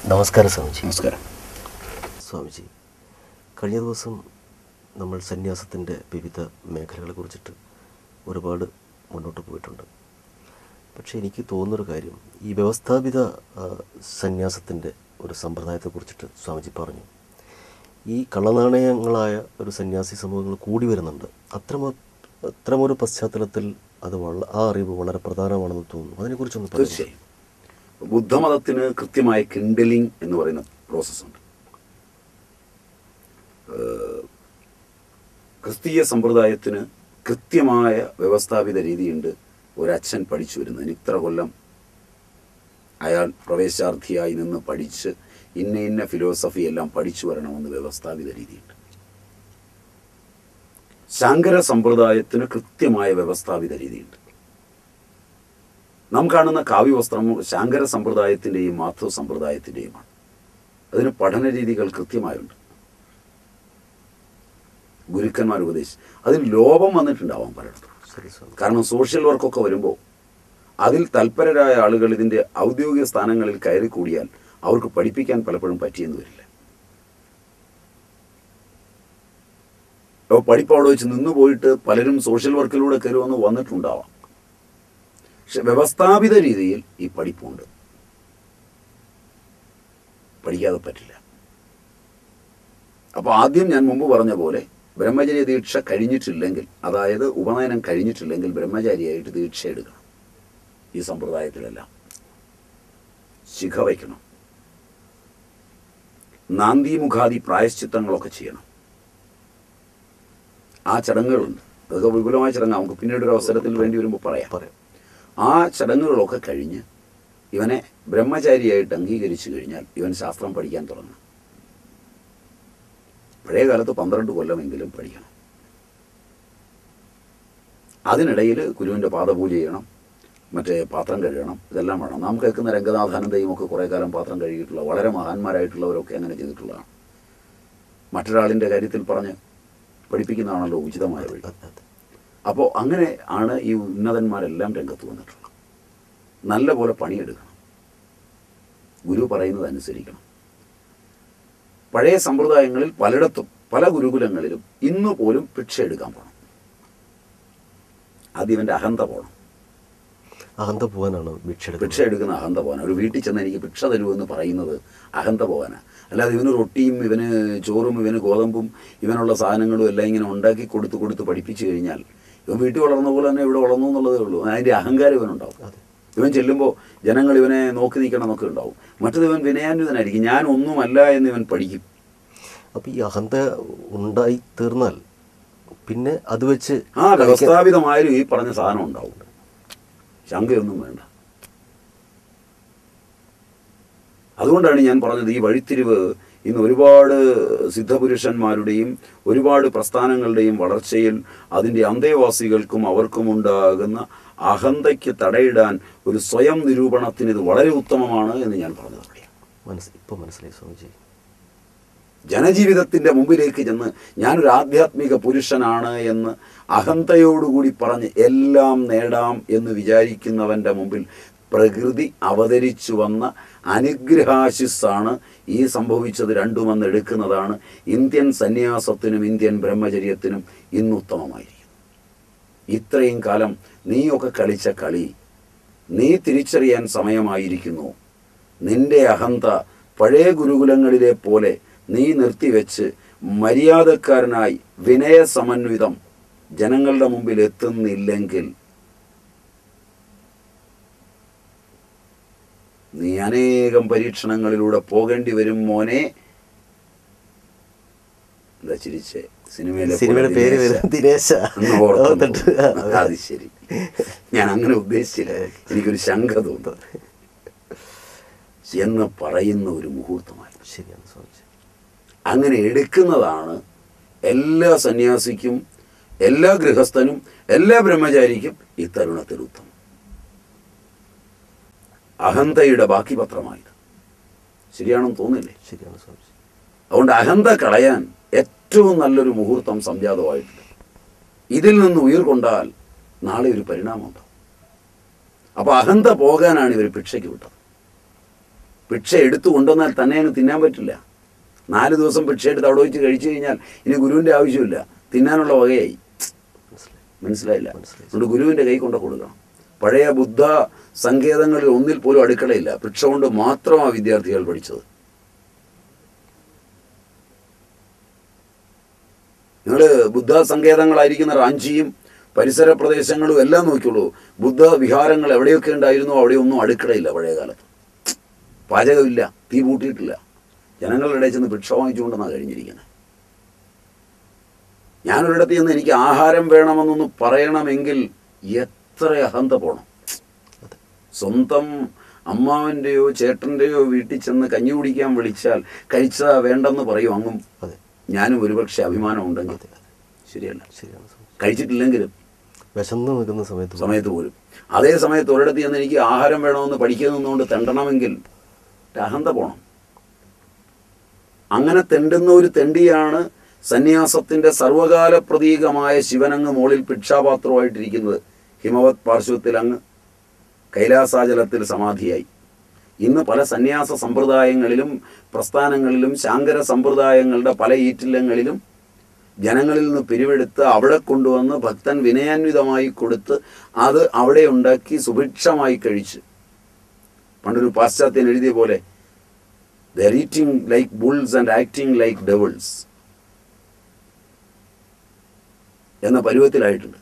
നമസ്കാരം സ്വാമിജി. നമസ്കാരം സ്വാമിജി, കഴിഞ്ഞ ദിവസം നമ്മൾ സന്യാസത്തിൻ്റെ വിവിധ മേഖലകളെ കുറിച്ചിട്ട് ഒരുപാട് മുന്നോട്ട് പോയിട്ടുണ്ട്. പക്ഷേ എനിക്ക് തോന്നുന്നൊരു കാര്യം, ഈ വ്യവസ്ഥാപിത സന്യാസത്തിൻ്റെ ഒരു സമ്പ്രദായത്തെക്കുറിച്ചിട്ട് സ്വാമിജി പറഞ്ഞു. ഈ കള്ളനാണയങ്ങളായ ഒരു സന്യാസി സമൂഹങ്ങൾ കൂടി വരുന്നുണ്ട്. അത്തരമൊരു പശ്ചാത്തലത്തിൽ ആ അറിവ് വളരെ പ്രധാനമാണെന്ന് തോന്നുന്നു. അതിനെക്കുറിച്ചൊന്ന് പറഞ്ഞു. തീർച്ചയായും ബുദ്ധമതത്തിന് കൃത്യമായ കിൻഡലിംഗ് എന്ന് പറയുന്ന പ്രോസസ്സുണ്ട്. ക്രിസ്തീയ സമ്പ്രദായത്തിന് കൃത്യമായ വ്യവസ്ഥാപിത രീതിയുണ്ട്. ഒരച്ഛൻ പഠിച്ചു വരുന്നതിന് ഇത്ര കൊല്ലം അയാൾ പ്രവേശാർത്ഥിയായി നിന്ന് പഠിച്ച് ഇന്ന ഫിലോസഫി എല്ലാം പഠിച്ചു വരണമെന്ന് വ്യവസ്ഥാപിത രീതിയുണ്ട്. ശങ്കര സമ്പ്രദായത്തിന് കൃത്യമായ വ്യവസ്ഥാപിത രീതിയുണ്ട്. നാം കാണുന്ന കാവ്യവസ്ത്രം ശങ്കര സമ്പ്രദായത്തിൻ്റെയും മാധവ സമ്പ്രദായത്തിൻ്റെയുമാണ്. അതിന് പഠന രീതികൾ കൃത്യമായുണ്ട്. ഗുരുക്കന്മാർ ഉപദേശിച്ച് അതിൽ ലോപം വന്നിട്ടുണ്ടാവാം പലയിടത്തും. കാരണം സോഷ്യൽ വർക്കൊക്കെ വരുമ്പോൾ അതിൽ തൽപരരായ ആളുകൾ ഇതിൻ്റെ ഔദ്യോഗിക സ്ഥാനങ്ങളിൽ കയറി കൂടിയാൽ അവർക്ക് പഠിപ്പിക്കാൻ പലപ്പോഴും പറ്റിയെന്ന് വരില്ല. അപ്പോൾ പഠിപ്പ് അവിടെ വെച്ച് നിന്ന് പോയിട്ട് പലരും സോഷ്യൽ വർക്കിലൂടെ കയറുമെന്ന് വന്നിട്ടുണ്ടാവാം. പക്ഷെ വ്യവസ്ഥാപിത രീതിയിൽ ഈ പഠിപ്പുണ്ട്. പഠിക്കാതെ പറ്റില്ല. അപ്പോൾ ആദ്യം ഞാൻ മുമ്പ് പറഞ്ഞ പോലെ ബ്രഹ്മചര്യ ദീക്ഷ കഴിഞ്ഞിട്ടില്ലെങ്കിൽ, അതായത് ഉപനയനം കഴിഞ്ഞിട്ടില്ലെങ്കിൽ ബ്രഹ്മചാരിയായിട്ട് ദീക്ഷ എടുക്കണം. ഈ സമ്പ്രദായത്തിലെല്ലാം ശിഖ വയ്ക്കണം, നാന്ദീമുഖാദി പ്രായശ്ചിത്തങ്ങളൊക്കെ ചെയ്യണം. ആ ചടങ്ങുകളുണ്ട്. അതൊക്കെ വിപുലമായ ചടങ്ങ് നമുക്ക് പിന്നീട് ഒരു അവസരത്തിൽ വേണ്ടി വരുമ്പോൾ പറയാം. ആ ചടങ്ങുകളൊക്കെ കഴിഞ്ഞ് ഇവനെ ബ്രഹ്മചാരിയായിട്ട് അംഗീകരിച്ചു കഴിഞ്ഞാൽ ഇവൻ ശാസ്ത്രം പഠിക്കാൻ തുടങ്ങണം. പഴയ കാലത്ത് 12 കൊല്ലമെങ്കിലും പഠിക്കണം. അതിനിടയിൽ ഗുരുവിൻ്റെ പാദപൂജ ചെയ്യണം, മറ്റേ പാത്രം കഴുകണം, ഇതെല്ലാം വേണം. നാം കേൾക്കുന്ന രംഗനാഥാനന്ദയും ഒക്കെ കുറേ കാലം പാത്രം കഴുകിയിട്ടുള്ള വളരെ മഹാന്മാരായിട്ടുള്ളവരൊക്കെ അങ്ങനെ ചെയ്തിട്ടുള്ളതാണ്. മറ്റൊരാളിൻ്റെ കാര്യത്തിൽ പറഞ്ഞ് പഠിപ്പിക്കുന്നതാണല്ലോ ഉചിതമായ വഴി. അപ്പോൾ അങ്ങനെ ആണ് ഈ ഉന്നതന്മാരെല്ലാം രംഗത്ത് വന്നിട്ടുള്ളത്. നല്ല പോലെ പണിയെടുക്കണം, ഗുരു പറയുന്നത് അനുസരിക്കണം. പഴയ സമ്പ്രദായങ്ങളിൽ പലയിടത്തും പല ഗുരുകുലങ്ങളിലും ഇന്നു പോലും ഭിക്ഷ എടുക്കാൻ പോകണം. ആദ്യം എൻ്റെ അഹന്ത പോകണം. അഹന്ത പോകാനാണ് ഭിക്ഷ എടുക്കുന്ന അഹന്ത പോകാൻ. ഒരു വീട്ടിൽ ചെന്ന് എനിക്ക് ഭിക്ഷ തരുമെന്ന് പറയുന്നത് അഹന്ത പോകാനാണ്. അല്ലാതെ ഇവന് റൊട്ടിയും ഇവന് ചോറും ഇവന് ഗോതമ്പും ഇവനുള്ള സാധനങ്ങളും എല്ലാം ഇങ്ങനെ ഉണ്ടാക്കി കൊടുത്ത് പഠിപ്പിച്ചു കഴിഞ്ഞാൽ ഇവൻ വീട്ടിൽ വളർന്ന പോലെ തന്നെ ഇവിടെ വളർന്നു എന്നുള്ളതേ ഉള്ളൂ. അതിൻ്റെ അഹങ്കാരം ഇവനുണ്ടാവും. ഇവൻ ചെല്ലുമ്പോൾ ജനങ്ങൾ ഇവനെ നോക്കി നിൽക്കണം എന്നൊക്കെ ഉണ്ടാവും. മറ്റത് ഇവൻ വിനയാന്വിതനായിരിക്കും. ഞാൻ ഒന്നുമല്ല എന്ന് ഇവൻ പഠിക്കും. അപ്പോൾ ഈ അഹന്ത ഉണ്ടായി തീർന്നാൽ പിന്നെ അത് വെച്ച് വ്യവസ്ഥാപിതമായാലും ഈ പറഞ്ഞ സാധനം ഉണ്ടാവും. ശങ്കയൊന്നും വേണ്ട. അതുകൊണ്ടാണ് ഞാൻ പറഞ്ഞത്, ഈ വഴിത്തിരിവ് ഇന്ന് ഒരുപാട് സിദ്ധപുരുഷന്മാരുടെയും ഒരുപാട് പ്രസ്ഥാനങ്ങളുടെയും വളർച്ചയിൽ അതിൻ്റെ അന്തേവാസികൾക്കും അവർക്കുമുണ്ടാകുന്ന അഹന്തയ്ക്ക് തടയിടാൻ ഒരു സ്വയം നിരൂപണത്തിന് ഇത് വളരെ ഉത്തമമാണ് എന്ന് ഞാൻ പറഞ്ഞത്. ഇപ്പോൾ മനസ്സിലായി സ്വാമിജി. ജനജീവിതത്തിൻ്റെ മുമ്പിലേക്ക് ചെന്ന് ഞാനൊരു ആധ്യാത്മിക പുരുഷനാണ് എന്ന് അഹന്തയോടുകൂടി പറഞ്ഞ് എല്ലാം നേടാം എന്ന് വിചാരിക്കുന്നവൻ്റെ മുമ്പിൽ പ്രകൃതി അവതരിച്ചു വന്ന അനുഗ്രഹാശിസ്സാണ് ഈ സംഭവിച്ചത്. രണ്ടുമെന്ന് എടുക്കുന്നതാണ് ഇന്ത്യൻ സന്യാസത്തിനും ഇന്ത്യൻ ബ്രഹ്മചര്യത്തിനും ഇന്നുത്തമമായിരിക്കും. ഇത്രയും കാലം നീയൊക്കെ കളിച്ച കളി നീ തിരിച്ചറിയാൻ സമയമായിരിക്കുന്നു. നിന്റെ അഹന്ത പഴയ ഗുരുകുലങ്ങളിലെ പോലെ നീ നിർത്തിവെച്ച് മര്യാദക്കാരനായി വിനയസമന്വിതം ജനങ്ങളുടെ മുമ്പിൽ എത്തുന്നില്ലെങ്കിൽ നീ അനേകം പരീക്ഷണങ്ങളിലൂടെ പോകേണ്ടി വരും മോനെ. എന്താ ചിരിച്ചേ? സിനിമയുടെ പേര് ദിനേശ. അത് ശരി, ഞാൻ അങ്ങനെ ഉദ്ദേശിച്ചില്ല. എനിക്കൊരു ശങ്ക തോന്നുന്നു എന്ന് പറയുന്ന ഒരു മുഹൂർത്തമായി. ശരിയാണ് സ്വാമിജി. അങ്ങനെ എടുക്കുന്നതാണ് എല്ലാ സന്യാസിക്കും, എല്ലാ ഗൃഹസ്ഥനും, എല്ലാ ബ്രഹ്മചാരിക്കും ഈ തരുണത്തിൽ ഉത്തമം. അഹന്തയുടെ ബാക്കി പത്രമായത്. ശരിയാണെന്ന് തോന്നില്ലേ? ശരിയാണ് സ്വാമിജി. അതുകൊണ്ട് അഹന്ത കളയാൻ ഏറ്റവും നല്ലൊരു മുഹൂർത്തം സംജാതമായിട്ടുണ്ട്. ഇതിൽ നിന്ന് ഉയർകൊണ്ടാൽ നാളെ ഒരു പരിണാമം ഉണ്ടാവും. അപ്പോൾ അഹന്ത പോകാനാണ് ഇവർ ഭിക്ഷയ്ക്ക് വിട്ടത്. ഭിക്ഷ എടുത്തു കൊണ്ടുവന്നാൽ തന്നെ അങ്ങ് തിന്നാൻ പറ്റില്ല. 4 ദിവസം ഭിക്ഷ എടുത്ത് അവിടെ വെച്ച് കഴിച്ചു കഴിഞ്ഞാൽ ഇനി ഗുരുവിൻ്റെ ആവശ്യമില്ല, തിന്നാനുള്ള വകയായി. മനസ്സിലായില്ല? അതുകൊണ്ട് ഗുരുവിൻ്റെ കൈ കൊണ്ട് കൊടുക്കണം. പഴയ ബുദ്ധ സങ്കേതങ്ങളിൽ ഒന്നിൽ പോലും അടുക്കളയില്ല. ഭിക്ഷ കൊണ്ട് മാത്രമാണ് വിദ്യാർത്ഥികൾ പഠിച്ചത്. നിങ്ങൾ ബുദ്ധ സങ്കേതങ്ങളായിരിക്കുന്ന റാഞ്ചിയും പരിസര പ്രദേശങ്ങളും എല്ലാം നോക്കിയുള്ളൂ. ബുദ്ധ വിഹാരങ്ങൾ എവിടെയൊക്കെ ഉണ്ടായിരുന്നു അവിടെയൊന്നും അടുക്കളയില്ല. പഴയ കാലത്ത് പാചകമില്ല, തീ പൂട്ടിയിട്ടില്ല. ജനങ്ങളുടെ ഇടയിൽ ചെന്ന് ഭിക്ഷ വാങ്ങിച്ചുകൊണ്ടെന്നാണ് കഴിഞ്ഞിരിക്കുന്നത്. ഞാനൊരിടത്ത് ചെന്ന് എനിക്ക് ആഹാരം വേണമെന്നൊന്ന് പറയണമെങ്കിൽ എത്ര അഹന്ത പോണം. സ്വന്തം അമ്മാവൻ്റെയോ ചേട്ടൻ്റെയോ വീട്ടിൽ ചെന്ന് കഞ്ഞി കുടിക്കാൻ വിളിച്ചാൽ കഴിച്ചതാ വേണ്ടെന്ന് പറയും അങ്ങും. ഞാനും ഒരുപക്ഷെ അഭിമാനം ഉണ്ടെങ്കിൽ ശരിയല്ല, കഴിച്ചിട്ടില്ലെങ്കിലും വിശന്ന് നിൽക്കുന്ന സമയത്ത് പോലും. അതേ സമയത്ത് ഒരിടത്ത് ചെന്ന് എനിക്ക് ആഹാരം വേണമെന്ന് പഠിക്കുന്നതുകൊണ്ട് തെണ്ടണമെങ്കിൽ അഹന്ത പോണം. അങ്ങനെ തെണ്ടുന്ന ഒരു തെണ്ടിയാണ് സന്യാസത്തിൻ്റെ സർവകാല പ്രതീകമായ ശിവനങ്ങ് മുകളിൽ ഭിക്ഷാപാത്രമായിട്ടിരിക്കുന്നത്. ഹിമവത് പാർശ്വത്തിൽ അങ്ങ് കൈലാസാചലത്തിൽ സമാധിയായി. ഇന്ന് പല സന്യാസ സമ്പ്രദായങ്ങളിലും പ്രസ്ഥാനങ്ങളിലും ശാങ്കര സമ്പ്രദായങ്ങളുടെ പല ഈറ്റില്ലങ്ങളിലും ജനങ്ങളിൽ നിന്ന് പിരിവെടുത്ത് അവിടെ കൊണ്ടുവന്ന് ഭക്തൻ വിനയാന്വിതമായി കൊടുത്ത് അത് അവിടെ ഉണ്ടാക്കി സുഭിക്ഷമായി കഴിച്ച്, പണ്ടൊരു പാശ്ചാത്യൻ എഴുതിയ പോലെ they are eating like bulls and acting like devils എന്ന പരുവത്തിലായിട്ടുണ്ട്.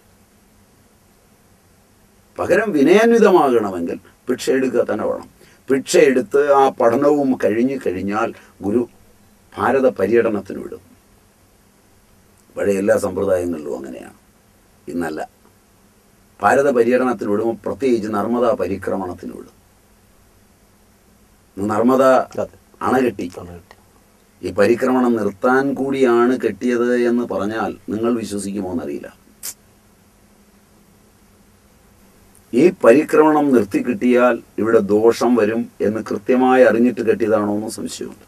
പകരം വിനയാന്വിതമാകണമെങ്കിൽ ഭിക്ഷ എടുക്കുക തന്നെ വേണം. ഭിക്ഷ എടുത്ത് ആ പഠനവും കഴിഞ്ഞു കഴിഞ്ഞാൽ ഗുരു ഭാരത പര്യടനത്തിന് വിടും. പഴയ എല്ലാ സമ്പ്രദായങ്ങളിലും അങ്ങനെയാണ്, ഇന്നല്ല. ഭാരത പര്യടനത്തിന് വിടും, പ്രത്യേകിച്ച് നർമ്മദ പരിക്രമണത്തിന് വിടും. നർമ്മദ അണ കെട്ടി. ഈ പരിക്രമണം നിർത്താൻ കൂടിയാണ് കെട്ടിയത് എന്ന് പറഞ്ഞാൽ നിങ്ങൾ വിശ്വസിക്കുമോ എന്നറിയില്ല. ഈ പരിക്രമണം നിർത്തി കിട്ടിയാൽ ഇവിടെ ദോഷം വരും എന്ന് കൃത്യമായി അറിഞ്ഞിട്ട് കെട്ടിയതാണോ എന്ന് സംശയമുണ്ട്.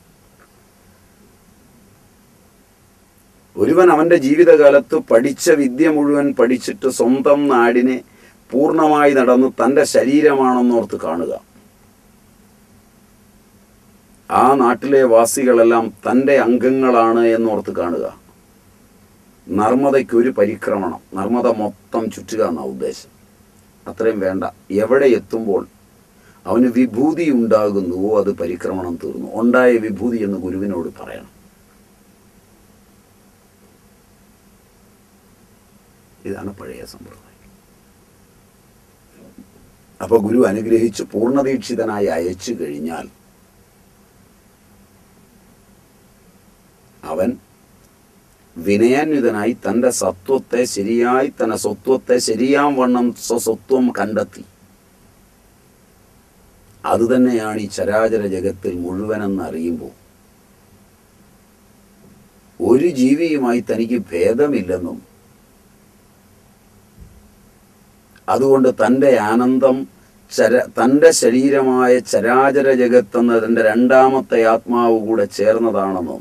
ഒരുവൻ അവൻ്റെ ജീവിതകാലത്ത് പഠിച്ച വിദ്യ മുഴുവൻ പഠിച്ചിട്ട് സ്വന്തം നാടിനെ പൂർണ്ണമായി നടന്ന് തൻ്റെ ശരീരമാണെന്നോർത്ത് കാണുക. ആ നാട്ടിലെ വാസികളെല്ലാം തൻ്റെ അംഗങ്ങളാണ് എന്നോർത്ത് കാണുക. നർമ്മദയ്ക്കൊരു പരിക്രമണം, നർമ്മദ മൊത്തം ചുറ്റുക എന്നാണ് ഉദ്ദേശം. അത്രയും വേണ്ട. എവിടെ എത്തുമ്പോൾ അവന് വിഭൂതി ഉണ്ടാകുന്നുവോ അത് പരിക്രമണം തീർന്നു. ഉണ്ടായ വിഭൂതി എന്ന് ഗുരുവിനോട് പറയണം. ഇതാണ് പഴയ സമ്പ്രദായം. അപ്പോൾ ഗുരു അനുഗ്രഹിച്ച് പൂർണ്ണദീക്ഷിതനായി അയച്ചു കഴിഞ്ഞാൽ അവൻ വിനയാന്വിതനായി തൻ്റെ സത്വത്തെ ശരിയായി, തൻ്റെ സ്വത്വത്തെ ശരിയാം വണ്ണം സ്വസ്വത്വം കണ്ടെത്തി. അതുതന്നെയാണ് ഈ ചരാചര ജഗത്തിൽ മുഴുവനെന്ന് അറിയുമ്പോൾ ഒരു ജീവിയുമായി തനിക്ക് ഭേദമില്ലെന്നും അതുകൊണ്ട് തൻ്റെ ആനന്ദം തൻ്റെ ശരീരമായ ചരാചര ജഗത്തെന്നതിൻ്റെ രണ്ടാമത്തെ ആത്മാവ് കൂടെ ചേർന്നതാണെന്നും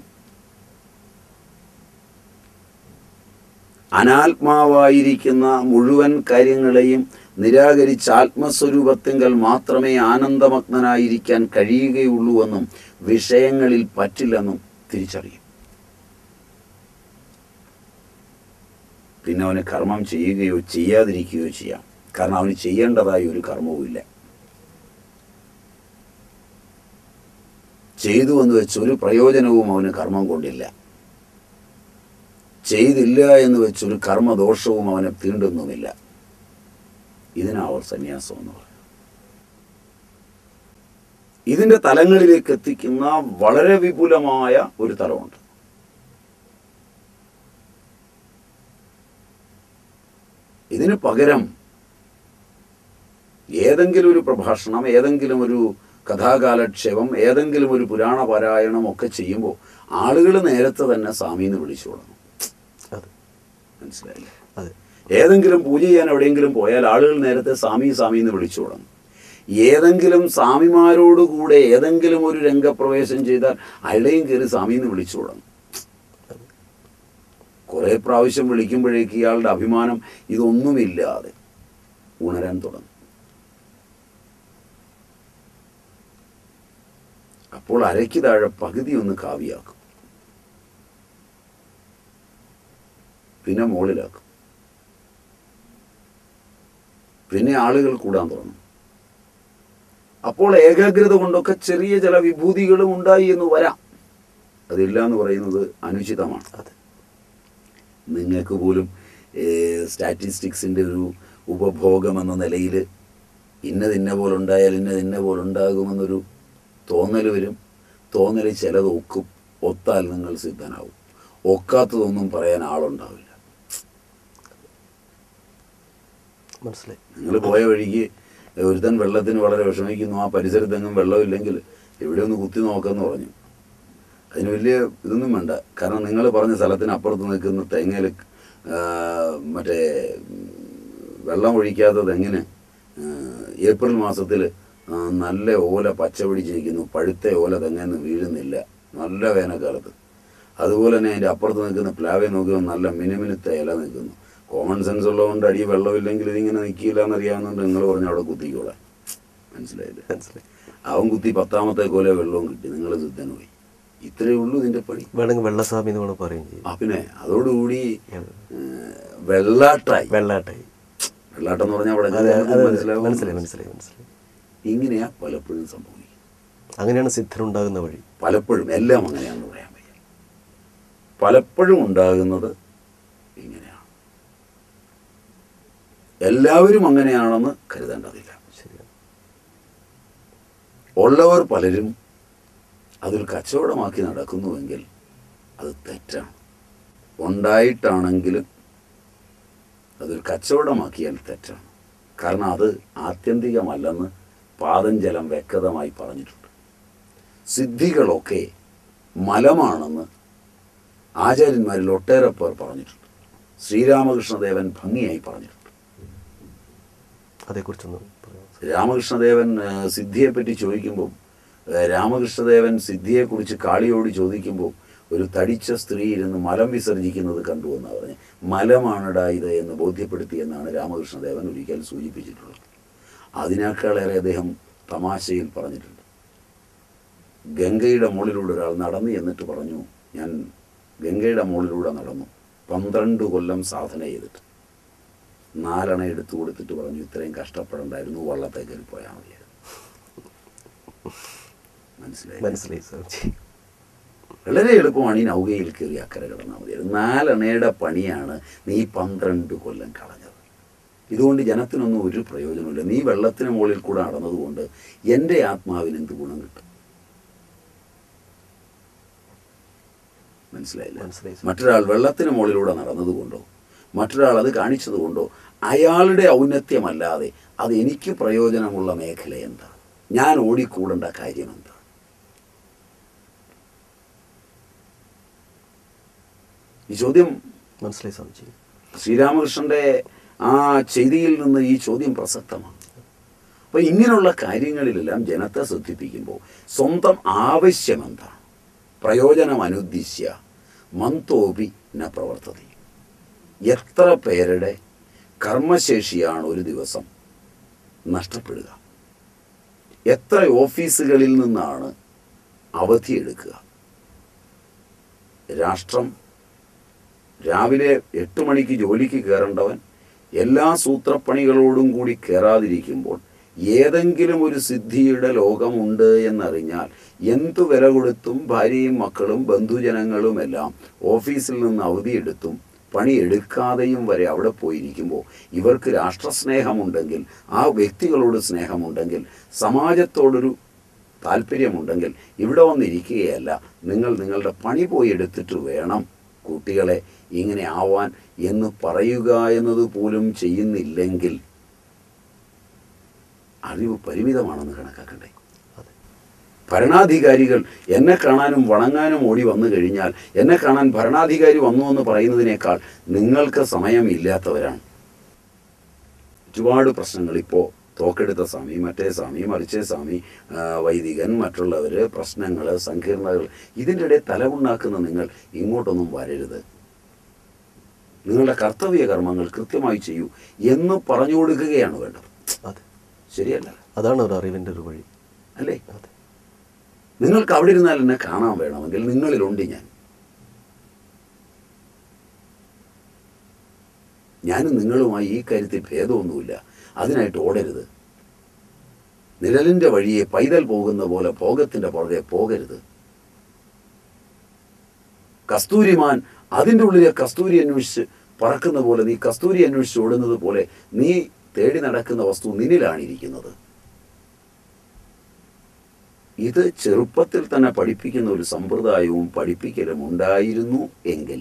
അനാത്മാവായിരിക്കുന്ന മുഴുവൻ കാര്യങ്ങളെയും നിരാകരിച്ച് ആത്മസ്വരൂപത്തിങ്കൽ മാത്രമേ ആനന്ദമഗ്നനായിരിക്കാൻ കഴിയുകയുള്ളൂ എന്നും വിഷയങ്ങളിൽ പറ്റില്ലെന്നും തിരിച്ചറിയും. പിന്നെ അവന് കർമ്മം ചെയ്യുകയോ ചെയ്യാതിരിക്കുകയോ ചെയ്യാം. കാരണം അവന് ചെയ്യേണ്ടതായ ഒരു കർമ്മവുമില്ല. ചെയ്തു എന്ന് വെച്ച് ഒരു പ്രയോജനവും അവന് കർമ്മം കൊണ്ടില്ല. ചെയ്തില്ല എന്ന് വെച്ചൊരു കർമ്മദോഷവും അവനെ തീണ്ടുന്നുമില്ല. ഇതിനാവർ സന്യാസം എന്ന് പറയുന്നത്. ഇതിൻ്റെ തലങ്ങളിലേക്ക് എത്തിക്കുന്ന വളരെ വിപുലമായ ഒരു തലമുണ്ട്. ഇതിന് പകരം ഏതെങ്കിലും ഒരു പ്രഭാഷണം, ഏതെങ്കിലും ഒരു കഥാകാലക്ഷേപം, ഏതെങ്കിലും ഒരു പുരാണ പാരായണം ഒക്കെ ചെയ്യുമ്പോൾ ആളുകൾ നേരത്തെ തന്നെ സ്വാമീന്ന് വിളിച്ചു തുടങ്ങും. മനസ്സിലായില്ലേ? ഏതെങ്കിലും പൂജ ചെയ്യാൻ എവിടെയെങ്കിലും പോയാൽ ആളുകൾ നേരത്തെ സ്വാമി എന്ന് വിളിച്ചു തുടങ്ങും. ഏതെങ്കിലും സ്വാമിമാരോടുകൂടെ ഏതെങ്കിലും ഒരു രംഗപ്രവേശം ചെയ്താൽ അയാളെയും കയറി സ്വാമിന്ന് വിളിച്ചു തുടങ്ങും. കുറേ പ്രാവശ്യം വിളിക്കുമ്പോഴേക്ക് ഇയാളുടെ അഭിമാനം ഇതൊന്നുമില്ലാതെ ഉണരാൻ തുടങ്ങും. അപ്പോൾ അരയ്ക്ക് താഴെ പകുതി ഒന്ന് കാവിയാക്കും, പിന്നെ മുകളിലാക്കും, പിന്നെ ആളുകൾ കൂടാൻ തുടങ്ങും. അപ്പോൾ ഏകാഗ്രത കൊണ്ടൊക്കെ ചെറിയ ചില വിഭൂതികളും ഉണ്ടായി എന്ന് വരാം. അതില്ല എന്ന് പറയുന്നത് അനുചിതമാണ്. നിങ്ങൾക്ക് പോലും സ്റ്റാറ്റിസ്റ്റിക്സിൻ്റെ ഒരു ഉപഭോഗം എന്ന നിലയിൽ ഇന്ന പോലെ ഉണ്ടായാൽ ഇന്ന പോലെ ഉണ്ടാകുമെന്നൊരു തോന്നൽ വരും. തോന്നൽ ചിലത് ഒക്കും, ഒത്താൽ നിങ്ങൾ സിദ്ധനാവും. ഒക്കാത്തതൊന്നും പറയാൻ ആളുണ്ടാവില്ല. മനസ്സിലായി. നിങ്ങൾ പോയ വഴിക്ക് ഒരുത്തൻ വെള്ളത്തിന് വളരെ വിഷമിക്കുന്നു, ആ പരിസരത്തെങ്ങും വെള്ളമില്ലെങ്കിൽ എവിടെ ഒന്ന് കുത്തി നോക്കാമെന്ന് പറഞ്ഞു. അതിന് വലിയ ഇതൊന്നും വേണ്ട. കാരണം നിങ്ങൾ പറഞ്ഞ സ്ഥലത്തിന് അപ്പുറത്ത് നിൽക്കുന്ന തെങ്ങിൽ മറ്റേ വെള്ളം ഒഴിക്കാത്ത തെങ്ങിന് ഏപ്രിൽ മാസത്തിൽ നല്ല ഓല പച്ച പിടിച്ചിരിക്കുന്നു, പഴുത്ത ഓല തെങ്ങെന്ന് വീഴുന്നില്ല നല്ല വേനൽക്കാലത്ത്. അതുപോലെ തന്നെ അതിൻ്റെ അപ്പുറത്ത് നിൽക്കുന്ന പ്ലാവെ നോക്കുമ്പോൾ നല്ല മിനുമിനുത്ത ഇല നിൽക്കുന്നു. കോമൺ സെൻസ് ഉള്ളതുകൊണ്ട് അടി വെള്ളമില്ലെങ്കിൽ ഇതിങ്ങനെ നിൽക്കില്ല എന്നറിയാവുന്നതുകൊണ്ട് നിങ്ങൾ പറഞ്ഞ അവിടെ കുത്തിക്കോളാം. മനസ്സിലായില്ലേ? അവൻ കുത്തി 10ാമത്തെ കോല വെള്ളവും കിട്ടി, നിങ്ങൾ സിദ്ധന് പോയി. ഇത്രയേ ഉള്ളൂ ഇതിൻ്റെ പണി. വേണമെങ്കിൽ വെള്ളസ്വാമി എന്ന് പറയും ചെയ്യും. പിന്നെ അതോടുകൂടി വെള്ളാട്ടായി. വെള്ളാട്ടം എന്ന് പറഞ്ഞാൽ അവിടെ മനസ്സിലായി. ഇങ്ങനെയാ പലപ്പോഴും സംഭവിക്കും. അങ്ങനെയാണ് സിദ്ധനുണ്ടാകുന്ന വഴി. പലപ്പോഴും എല്ലാം അങ്ങനെയാണെന്ന് പറയാൻ വയ്യ. പലപ്പോഴും ഉണ്ടാകുന്നത് ഇങ്ങനെയാണ്. എല്ലാവരും അങ്ങനെയാണെന്ന് കരുതേണ്ടതില്ല. ഉള്ളവർ പലരും അതൊരു കച്ചവടമാക്കി നടക്കുന്നുവെങ്കിൽ അത് തെറ്റാണ്. ഉണ്ടായിട്ടാണെങ്കിലും അതൊരു കച്ചവടമാക്കിയാൽ തെറ്റാണ്. കാരണം അത് ആത്യന്തികമല്ലെന്ന് പാതഞ്ജലം വ്യക്തമായി പറഞ്ഞിട്ടുണ്ട്. സിദ്ധികളൊക്കെ മലമാണെന്ന് ആചാര്യന്മാരിൽ ഒട്ടേറെ പേർ പറഞ്ഞിട്ടുണ്ട്. ശ്രീരാമകൃഷ്ണദേവൻ ഭംഗിയായി പറഞ്ഞിട്ടുണ്ട്. അതേക്കുറിച്ചൊന്നും രാമകൃഷ്ണദേവൻ സിദ്ധിയെപ്പറ്റി ചോദിക്കുമ്പോൾ, രാമകൃഷ്ണദേവൻ സിദ്ധിയെക്കുറിച്ച് കാളിയോട് ചോദിക്കുമ്പോൾ ഒരു തടിച്ച സ്ത്രീ ഇരുന്ന് മലം വിസർജിക്കുന്നത് കണ്ടു എന്നാണ് പറഞ്ഞത്. മലമാണടാ ഇത് എന്ന് ബോധ്യപ്പെടുത്തിയെന്നാണ് രാമകൃഷ്ണദേവൻ ഒരിക്കൽ സൂചിപ്പിച്ചിട്ടുള്ളത്. അതിനേക്കാളേറെ അദ്ദേഹം തമാശയിൽ പറഞ്ഞിട്ടുണ്ട്. ഗംഗയുടെ മുകളിലൂടെ ഒരാൾ നടന്നു എന്നിട്ട് പറഞ്ഞു, ഞാൻ ഗംഗയുടെ മുകളിലൂടെ നടന്നു 12 കൊല്ലം സാധന ചെയ്തിട്ട് 4 അണ എടുത്തു കൊടുത്തിട്ട് പറഞ്ഞു, ഇത്രയും കഷ്ടപ്പെടണ്ടായിരുന്നു, വള്ളത്തെ കയറി പോയാൽ മതിയായിരുന്നു. മനസ്സിലായി? വളരെ എളുപ്പമാണ് ഈ നൗകയിൽ കയറി അക്കരെ കിടന്നാൽ മതിയായിരുന്നു. 4 അണയുടെ പണിയാണ് നീ 12 കൊല്ലം കളഞ്ഞത്. ഇതുകൊണ്ട് ജനത്തിനൊന്നും ഒരു പ്രയോജനമില്ല. നീ വെള്ളത്തിന് മുകളിൽ കൂടെ നടന്നതുകൊണ്ട് എൻ്റെ ആത്മാവിന് എന്ത് ഗുണം കിട്ടും? മനസ്സിലായില്ല? മറ്റൊരാൾ വെള്ളത്തിന് മുകളിലൂടെ നടന്നതുകൊണ്ടോ മറ്റൊരാൾ അത് കാണിച്ചതുകൊണ്ടോ അയാളുടെ ഔന്നത്യമല്ലാതെ അത് എനിക്ക് പ്രയോജനമുള്ള മേഖല എന്താ? ഞാൻ ഓടിക്കൂടേണ്ട കാര്യം എന്താ? ഈ ചോദ്യം മനസ്സിലായി സ്വാമിജി. ശ്രീരാമകൃഷ്ണന്റെ ആ ചെയ്തിയിൽ നിന്ന് ഈ ചോദ്യം പ്രസക്തമാണ്. അപ്പോൾ ഇങ്ങനെയുള്ള കാര്യങ്ങളിലെല്ലാം ജനത്തെ ശ്രദ്ധിപ്പിക്കുമ്പോൾ സ്വന്തം ആവശ്യം എന്താണ്? പ്രയോജനം അനുദ്ദിശ്യ മന്തോപി ന പ്രവർത്തതി. എത്ര പേരുടെ കർമ്മശേഷിയാണ് ഒരു ദിവസം നഷ്ടപ്പെടുക? എത്ര ഓഫീസുകളിൽ നിന്നാണ് അവധിയെടുക്കുക? രാഷ്ട്രം രാവിലെ 8 മണിക്ക് ജോലിക്ക് കയറേണ്ടവൻ എല്ലാ സൂത്രപ്പണികളോടും കൂടി കയറാതിരിക്കുമ്പോൾ ഏതെങ്കിലും ഒരു സിദ്ധിയുടെ ലോകമുണ്ട് എന്നറിഞ്ഞാൽ എന്തു വില കൊടുത്തും ഭാര്യയും മക്കളും ബന്ധുജനങ്ങളുമെല്ലാം ഓഫീസിൽ നിന്ന് അവധിയെടുത്തും പണിയെടുക്കാതെയും വരെ അവിടെ പോയിരിക്കുമ്പോൾ ഇവർക്ക് രാഷ്ട്രസ്നേഹമുണ്ടെങ്കിൽ, ആ വ്യക്തികളോട് സ്നേഹമുണ്ടെങ്കിൽ, സമാജത്തോടൊരു താല്പര്യമുണ്ടെങ്കിൽ ഇവിടെ വന്നിരിക്കുകയല്ല, നിങ്ങൾ നിങ്ങളുടെ പണി പോയി എടുത്തിട്ട് വേണം കുട്ടികളെ ഇങ്ങനെ ആവാൻ എന്ന് പറയുക എന്നത് പോലും ചെയ്യുന്നില്ലെങ്കിൽ അറിവ് പരിമിതമാണെന്ന് കണക്കാക്കണ്ടേ? ഭരണാധികാരികൾ എന്നെ കാണാനും വണങ്ങാനും ഓടി വന്നു കഴിഞ്ഞാൽ എന്നെ കാണാൻ ഭരണാധികാരി വന്നു എന്ന് പറയുന്നതിനേക്കാൾ നിങ്ങൾക്ക് സമയമില്ലാത്തവരാണ്. ഒരുപാട് പ്രശ്നങ്ങൾ ഇപ്പോൾ തോക്കെടുത്ത സ്വാമി, മറ്റേ സ്വാമി, മറിച്ചേ സ്വാമി, വൈദികൻ, മറ്റുള്ളവർ, പ്രശ്നങ്ങൾ, സങ്കീർണതകൾ, ഇതിൻ്റെ ഇടയിൽ തലമുണ്ടാക്കുന്ന നിങ്ങൾ ഇങ്ങോട്ടൊന്നും വരരുത്, നിങ്ങളുടെ കർത്തവ്യ കർമ്മങ്ങൾ കൃത്യമായി ചെയ്യൂ എന്ന് പറഞ്ഞു കൊടുക്കുകയാണ് വേണ്ടത്. അതെ, ശരിയല്ല? അതാണ് ഒരു അറിവിൻ്റെ ഒരു വഴി അല്ലേ? നിങ്ങൾക്ക് അവിടെ ഇരുന്നാൽ എന്നെ കാണാൻ വേണമെങ്കിൽ നിങ്ങളിലുണ്ട് ഞാനും നിങ്ങളുമായി ഈ കാര്യത്തിൽ ഭേദമൊന്നുമില്ല. അതിനായിട്ട് ഓടരുത്. നിഴലിൻ്റെ വഴിയെ പൈതൽ പോകുന്ന പോലെ ഭോഗത്തിൻ്റെ പുറകെ പോകരുത്. കസ്തൂരിമാൻ അതിൻ്റെ ഉള്ളിലെ കസ്തൂരി അന്വേഷിച്ച് പറക്കുന്ന പോലെ, നീ കസ്തൂരി അന്വേഷിച്ച് ഓടുന്നത് പോലെ നീ തേടി നടക്കുന്ന വസ്തു നിന്നിലാണിരിക്കുന്നത്. ഇത് ചെറുപ്പത്തിൽ തന്നെ പഠിപ്പിക്കുന്ന ഒരു സമ്പ്രദായവും പഠിപ്പിക്കലും ഉണ്ടായിരുന്നു എങ്കിൽ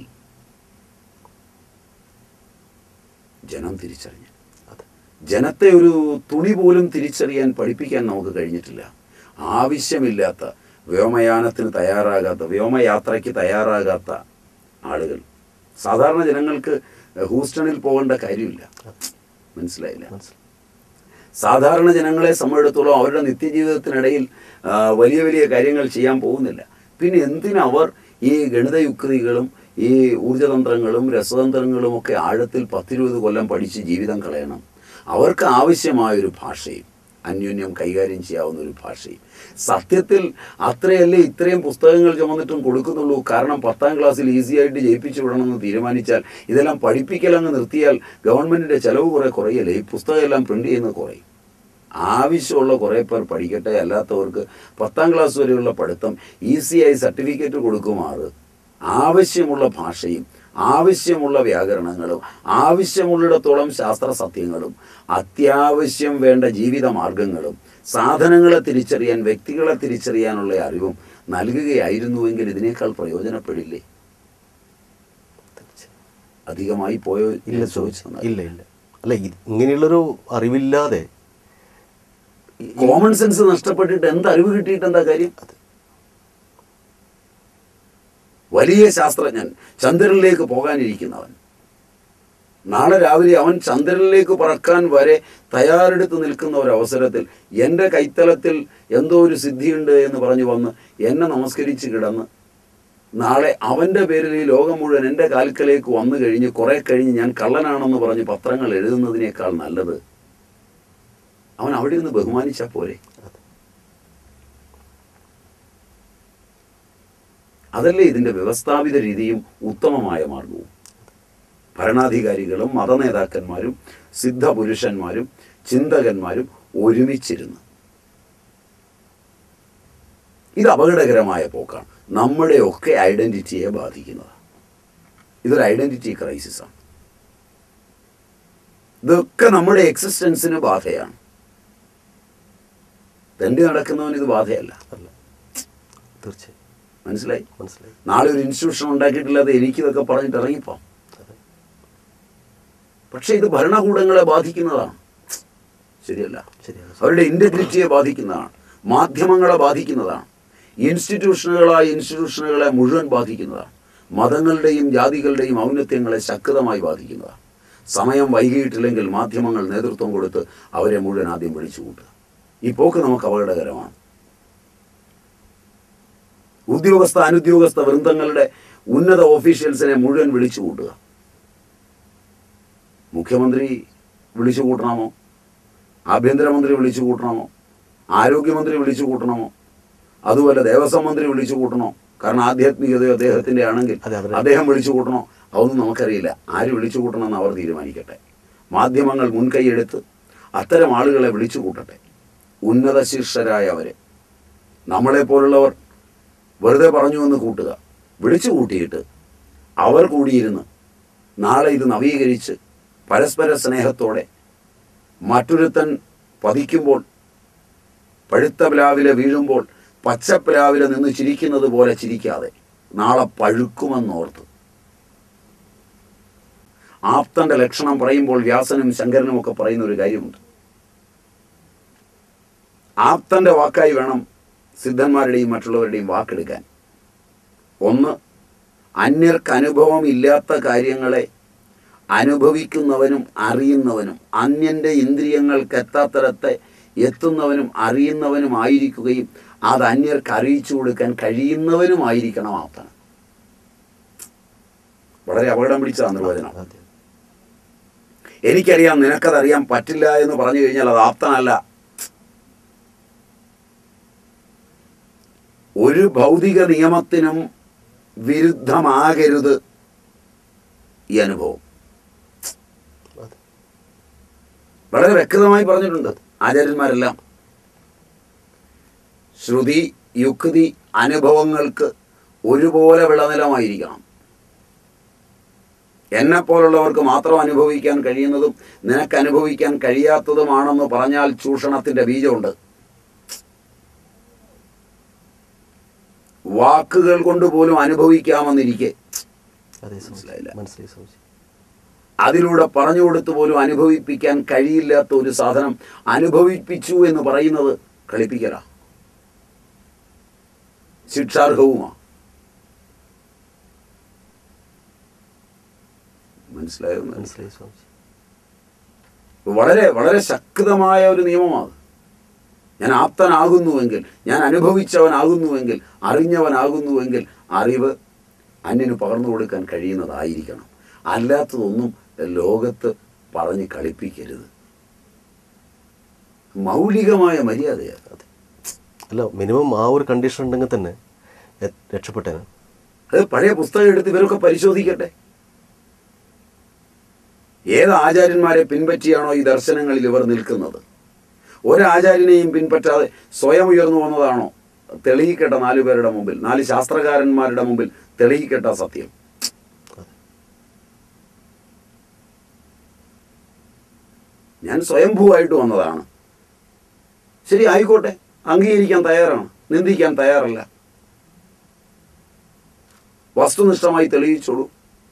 ജനം തിരിച്ചറിഞ്ഞു. ജനത്തെ ഒരു തുണി പോലും തിരിച്ചറിയാൻ പഠിപ്പിക്കാൻ നമുക്ക് കഴിഞ്ഞിട്ടില്ല. ആവശ്യമില്ലാത്ത വ്യോമയാനത്തിന് തയ്യാറാകാത്ത, വ്യോമയാത്രയ്ക്ക് തയ്യാറാകാത്ത ആളുകൾ, സാധാരണ ജനങ്ങൾക്ക് ഹൂസ്റ്റണിൽ പോകേണ്ട കാര്യമില്ല. മനസ്സിലായില്ല? സാധാരണ ജനങ്ങളെ സംബന്ധിച്ചിടത്തോളം അവരുടെ നിത്യജീവിതത്തിനിടയിൽ വലിയ വലിയ കാര്യങ്ങൾ ചെയ്യാൻ പോകുന്നില്ല. പിന്നെ എന്തിനവർ ഈ ഗണിതയുക്തികളും ഈ ഊർജ്ജതന്ത്രങ്ങളും രസതന്ത്രങ്ങളും ഒക്കെ ആഴത്തിൽ 10-20 കൊല്ലം പഠിച്ച് ജീവിതം കളയണം? അവർക്ക് ആവശ്യമായൊരു ഭാഷയും അന്യോന്യം കൈകാര്യം ചെയ്യാവുന്ന ഒരു ഭാഷയും. സത്യത്തിൽ അത്രയല്ലേ ഇത്രയും പുസ്തകങ്ങൾ ചുമന്നിട്ടും കൊടുക്കുന്നുള്ളൂ. കാരണം 10ാം ക്ലാസ്സിൽ ഈസിയായിട്ട് ജയിപ്പിച്ചു വിടണമെന്ന് തീരുമാനിച്ചാൽ ഇതെല്ലാം പഠിപ്പിക്കലങ്ങ് നിർത്തിയാൽ ഗവൺമെൻറ്റിൻ്റെ ചിലവ് കുറയല്ലേ? ഈ പുസ്തകമെല്ലാം പ്രിൻ്റ് ചെയ്യുന്നത് കുറയും. ആവശ്യമുള്ള കുറേ പേർ പഠിക്കട്ടെ. അല്ലാത്തവർക്ക് 10ാം ക്ലാസ് വരെയുള്ള പഠിത്തം ഈസിയായി സർട്ടിഫിക്കറ്റ് കൊടുക്കുമാറ് ആവശ്യമുള്ള ഭാഷയും ആവശ്യമുള്ള വ്യാകരണങ്ങളും ആവശ്യമുള്ളിടത്തോളം ശാസ്ത്ര സത്യങ്ങളും അത്യാവശ്യം വേണ്ട ജീവിത മാർഗങ്ങളും സാധനങ്ങളെ തിരിച്ചറിയാൻ, വ്യക്തികളെ തിരിച്ചറിയാനുള്ള അറിവും നൽകുകയായിരുന്നുവെങ്കിൽ ഇതിനേക്കാൾ പ്രയോജനപ്പെടില്ലേ? അധികമായി പോയോ? ഇല്ല, ചോദിച്ചത് ഇല്ല. അല്ല, ഇങ്ങനെയുള്ളൊരു അറിവില്ലാതെ, കോമൺ സെൻസ് നഷ്ടപ്പെട്ടിട്ട് എന്ത് അറിവ് കിട്ടിയിട്ട് എന്താ കാര്യം? വലിയ ശാസ്ത്രജ്ഞൻ, ചന്ദ്രനിലേക്ക് പോകാനിരിക്കുന്നവൻ, നാളെ രാവിലെ അവൻ ചന്ദ്രനിലേക്ക് പറക്കാൻ വരെ തയ്യാറെടുത്ത് നിൽക്കുന്ന ഒരവസരത്തിൽ എൻ്റെ കൈത്തലത്തിൽ എന്തോ ഒരു സിദ്ധിയുണ്ട് എന്ന് പറഞ്ഞു വന്ന് എന്നെ നമസ്കരിച്ച് കിടന്ന് നാളെ അവൻ്റെ പേരിൽ ഈ ലോകം മുഴുവൻ എൻ്റെ കാൽക്കലേക്ക് വന്നു കഴിഞ്ഞ് കുറെ കഴിഞ്ഞ് ഞാൻ കള്ളനാണെന്ന് പറഞ്ഞ് പത്രങ്ങൾ എഴുതുന്നതിനേക്കാൾ നല്ലത് അവൻ അവിടെ നിന്ന് ബഹുമാനിച്ചാൽ പോരെ? അതല്ലേ ഇതിൻ്റെ വ്യവസ്ഥാപിത രീതിയും ഉത്തമമായ മാർഗവും. ഭരണാധികാരികളും മതനേതാക്കന്മാരും സിദ്ധപുരുഷന്മാരും ചിന്തകന്മാരും ഒരുമിച്ചിരുന്ന്. ഇത് അപകടകരമായ പോക്കാണ്. നമ്മുടെയൊക്കെ ഐഡൻറ്റിറ്റിയെ ബാധിക്കുന്നതാണ്. ഇതൊരു ഐഡൻറ്റിറ്റി ക്രൈസിസാണ്. ഇതൊക്കെ നമ്മുടെ എക്സിസ്റ്റൻസിന് ബാധയാണ്. തെണ്ടി നടക്കുന്നവന് ഇത് ബാധയല്ല. തീർച്ചയായും. മനസ്സിലായി? നാളെ ഒരു ഇൻസ്റ്റിറ്റ്യൂഷൻ ഉണ്ടാക്കിയിട്ടില്ലാതെ എനിക്കിതൊക്കെ പറഞ്ഞിട്ട് ഇറങ്ങിപ്പോ. പക്ഷെ ഇത് ഭരണകൂടങ്ങളെ ബാധിക്കുന്നതാണ്. ശരിയല്ല? അവരുടെ ഇൻറ്റഗ്രിറ്റിയെ ബാധിക്കുന്നതാണ്. മാധ്യമങ്ങളെ ബാധിക്കുന്നതാണ്. ഇൻസ്റ്റിറ്റ്യൂഷനുകളെ മുഴുവൻ ബാധിക്കുന്നതാണ്. മതങ്ങളുടെയും ജാതികളുടെയും ഔന്നത്യങ്ങളെ ശക്തമായി ബാധിക്കുന്നതാണ്. സമയം വൈകിയിട്ടില്ലെങ്കിൽ മാധ്യമങ്ങൾ നേതൃത്വം കൊടുത്ത് അവരെ മുഴുവൻ ആദ്യം വിളിച്ചു കൂട്ടുക. ഈ പോക്ക് നമുക്ക് അപകടകരമാണ്. ഉദ്യോഗസ്ഥ അനുദ്യോഗസ്ഥ വൃന്ദങ്ങളുടെ ഉന്നത ഓഫീഷ്യൽസിനെ മുഴുവൻ വിളിച്ചു കൂട്ടുക. മുഖ്യമന്ത്രി വിളിച്ചു കൂട്ടണമോ? ആഭ്യന്തരമന്ത്രി വിളിച്ചു കൂട്ടണമോ? ആരോഗ്യമന്ത്രി വിളിച്ചു കൂട്ടണമോ? അതുപോലെ ദേവസ്വം മന്ത്രി വിളിച്ചു കൂട്ടണോ? കാരണം ആധ്യാത്മികതയോ അദ്ദേഹത്തിൻ്റെ ആണെങ്കിൽ അദ്ദേഹം വിളിച്ചു കൂട്ടണോ? അതൊന്നും നമുക്കറിയില്ല. ആര് വിളിച്ചു കൂട്ടണമെന്ന് അവർ തീരുമാനിക്കട്ടെ. മാധ്യമങ്ങൾ മുൻകൈയെടുത്ത് അത്തരം ആളുകളെ വിളിച്ചു കൂട്ടട്ടെ. ഉന്നത ശീർഷരായവരെ. നമ്മളെപ്പോലുള്ളവർ വെറുതെ പറഞ്ഞു എന്ന് കൂട്ടുക. വിളിച്ചു കൂട്ടിയിട്ട് അവർ കൂടിയിരുന്ന് നാളെ ഇത് നവീകരിച്ച് പരസ്പര സ്നേഹത്തോടെ മറ്റൊരുത്തൻ പതിക്കുമ്പോൾ, പഴുത്ത പ്ലാവിലെ വീഴുമ്പോൾ പച്ചപ്ലാവിലെ നിന്ന് ചിരിക്കുന്നത് പോലെ ചിരിക്കാതെ നാളെ പഴുക്കുമെന്നോർത്ത്. ആപ്തൻ്റെ ലക്ഷണം പറയുമ്പോൾ വ്യാസനും ശങ്കരനും ഒക്കെ പറയുന്ന ഒരു കാര്യമുണ്ട്. ആപ്തൻ്റെ വാക്കായി വേണം സിദ്ധന്മാരുടെയും മറ്റുള്ളവരുടെയും വാക്കെടുക്കാൻ. ഒന്ന്, അന്യർക്ക് അനുഭവം ഇല്ലാത്ത കാര്യങ്ങളെ അനുഭവിക്കുന്നവനും അറിയുന്നവനും അന്യൻ്റെ ഇന്ദ്രിയങ്ങൾക്ക് എത്താത്തരത്തെ എത്തുന്നവനും അറിയുന്നവനുമായിരിക്കുകയും അത് അന്യർക്ക് അറിയിച്ചു കൊടുക്കാൻ കഴിയുന്നവനുമായിരിക്കണം ആപ്തൻ. വളരെ അപകടം പിടിച്ചതാണ് നിർവചനം. എനിക്കറിയാം നിനക്കതറിയാൻ പറ്റില്ല എന്ന് പറഞ്ഞു കഴിഞ്ഞാൽ അത് ആപ്തനല്ല. ഒരു ഭൗതിക നിയമത്തിനും വിരുദ്ധമാകരുത് ഈ അനുഭവം. വളരെ വ്യക്തമായി പറഞ്ഞിട്ടുണ്ട് ആചാര്യന്മാരെല്ലാം. ശ്രുതി യുക്തി അനുഭവങ്ങൾക്ക് ഒരുപോലെ വിളനിലമായിരിക്കണം. എന്നെപ്പോലുള്ളവർക്ക് മാത്രം അനുഭവിക്കാൻ കഴിയുന്നതും നിനക്ക് അനുഭവിക്കാൻ കഴിയാത്തതുമാണെന്ന് പറഞ്ഞാൽ ചൂഷണത്തിൻ്റെ ബീജമുണ്ട്. വാക്കുകൾ കൊണ്ട് പോലും അനുഭവിക്കാമെന്നിരിക്കെ മനസ്സിലായില്ല, അതിലൂടെ പറഞ്ഞു കൊടുത്തു പോലും അനുഭവിപ്പിക്കാൻ കഴിയില്ലാത്ത ഒരു സാധനം അനുഭവിപ്പിച്ചു എന്ന് പറയുന്നത് കളിപ്പിക്കലാ, ശിക്ഷാർഹവുമാ. മനസ്സിലായോ? വളരെ വളരെ ശക്തമായ ഒരു നിയമമാണ്. ഞാൻ ആപ്തനാകുന്നുവെങ്കിൽ, ഞാൻ അനുഭവിച്ചവനാകുന്നുവെങ്കിൽ, അറിഞ്ഞവനാകുന്നുവെങ്കിൽ അറിവ് അന്യന് പകർന്നു കൊടുക്കാൻ കഴിയുന്നതായിരിക്കണം. അല്ലാത്തതൊന്നും ലോകത്ത് പറഞ്ഞ് കളിപ്പിക്കരുത്. മൗലികമായ മര്യാദയാണ്. അല്ല, മിനിമം ആ ഒരു കണ്ടീഷൻ ഉണ്ടെങ്കിൽ തന്നെ രക്ഷപ്പെട്ടേനെ. അത് പഴയ പുസ്തകം എടുത്ത് ഇവരൊക്കെ പരിശോധിക്കട്ടെ. ഏത് ആചാര്യന്മാരെ പിൻപറ്റിയാണോ ഈ ദർശനങ്ങളിൽ ഇവർ നിൽക്കുന്നത്? ഒരാചാര്യനെയും പിൻപറ്റാതെ സ്വയം ഉയർന്നു വന്നതാണോ? തെളിയിക്കട്ടെ 4 പേരുടെ മുമ്പിൽ, 4 ശാസ്ത്രകാരന്മാരുടെ മുമ്പിൽ തെളിയിക്കട്ട സത്യം. ഞാൻ സ്വയംഭൂവായിട്ട് വന്നതാണ്. ശരി, ആയിക്കോട്ടെ, അംഗീകരിക്കാൻ തയ്യാറാണ്, നിന്ദിക്കാൻ തയ്യാറല്ല. വസ്തുനിഷ്ഠമായി തെളിയിച്ചോളൂ.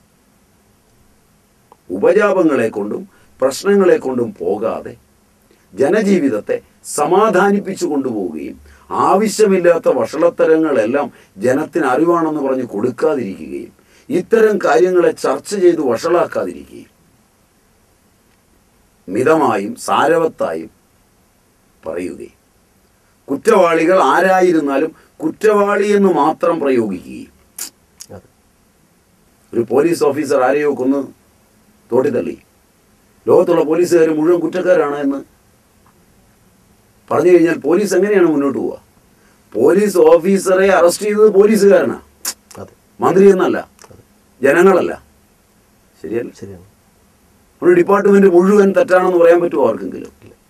ഉപജാപങ്ങളെ കൊണ്ടും പ്രശ്നങ്ങളെ കൊണ്ടും പോകാതെ ജനജീവിതത്തെ സമാധാനിപ്പിച്ചു കൊണ്ടുപോവുകയും ആവശ്യമില്ലാത്ത വഷളത്തരങ്ങളെല്ലാം ജനത്തിന് അറിവാണെന്ന് പറഞ്ഞ് കൊടുക്കാതിരിക്കുകയും ഇത്തരം കാര്യങ്ങളെ ചർച്ച ചെയ്ത് വഷളാക്കാതിരിക്കുകയും മിതമായും സാരവത്തായും പറയുകയും കുറ്റവാളികൾ ആരായിരുന്നാലും കുറ്റവാളി എന്ന് മാത്രം പ്രയോഗിക്കുകയും. ഒരു പോലീസ് ഓഫീസർ ആരെയോ കൊന്ന് തോട്ടിത്തള്ളി, ലോകത്തുള്ള പോലീസുകാർ മുഴുവൻ കുറ്റക്കാരാണ് എന്ന് പറഞ്ഞു കഴിഞ്ഞാൽ പോലീസ് എങ്ങനെയാണ് മുന്നോട്ട് പോവുക? പോലീസ് ഓഫീസറെ അറസ്റ്റ് ചെയ്തത് പോലീസുകാരനാണ്, മന്ത്രി എന്നല്ല, ജനങ്ങളല്ല. ശരിയല്ല? ശരിയാണ്. ഒരു ഡിപ്പാർട്ട്മെന്റ് മുഴുവൻ തെറ്റാണെന്ന് പറയാൻ പറ്റുമോ ആർക്കെങ്കിലും?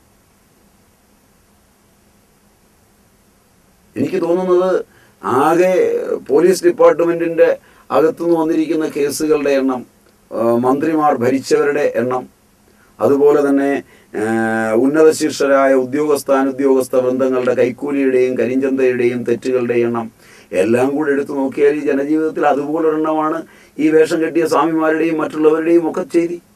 എനിക്ക് തോന്നുന്നത് ആകെ പോലീസ് ഡിപ്പാർട്ട്മെന്റിന്റെ അകത്തുനിന്ന് വന്നിരിക്കുന്ന കേസുകളുടെ എണ്ണം, മന്ത്രിമാർ ഭരിച്ചവരുടെ എണ്ണം, അതുപോലെ തന്നെ ഉന്നത ശീർഷരായ ഉദ്യോഗസ്ഥ ബന്ധങ്ങളുടെ കൈക്കൂലിയുടെയും കരിഞ്ചന്തയുടെയും തെറ്റുകളുടെ എണ്ണം എല്ലാം കൂടെ എടുത്തു നോക്കിയാൽ ഈ ജനജീവിതത്തിൽ അതുപോലൊരെണ്ണമാണ് ഈ വേഷം കെട്ടിയ സ്വാമിമാരുടെയും മറ്റുള്ളവരുടെയും ഒക്കെ ചെയ്തി.